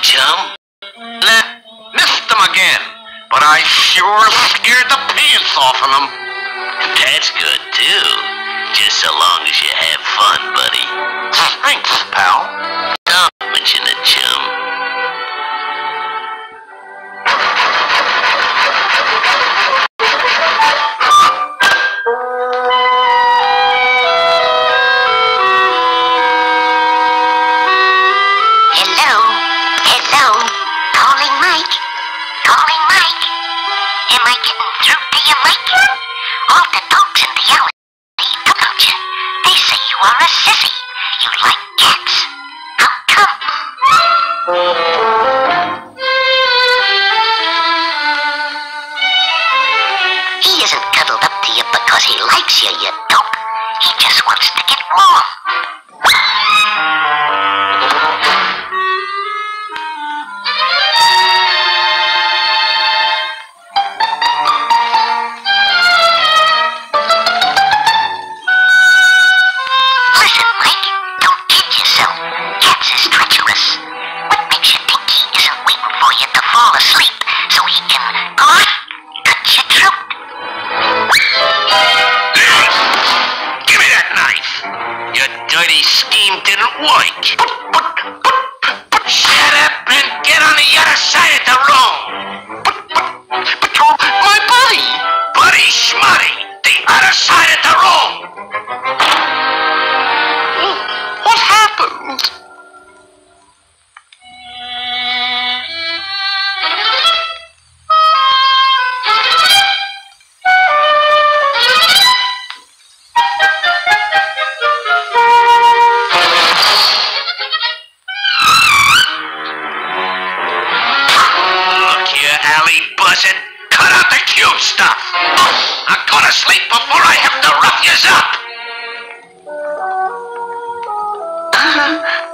chum? Nah, missed them again. But I sure scared the pants off of them. That's good, too. Just so long as you have fun, buddy. Thanks, pal. Don't mention it, chum. Hello? Calling Mike? Am I getting through to you, Mike? All the dogs in the alley don't know you. They say you are a sissy. You like cats. How come? He isn't cuddled up to you because he likes you, you dope. He just wants to get warm. Listen, Mike, don't kid yourself. Cats is treacherous. What makes you think he isn't waiting for you to fall asleep so he can cut your throat? Give me that knife. Your dirty scheme didn't work. But shut up and get on the other side of the room. But my buddy. Buddy Schmuddy, The other side of the room. What happened? look here, alley buzzard. Cut out the cute stuff. I'm gonna sleep before I have to rough yous up.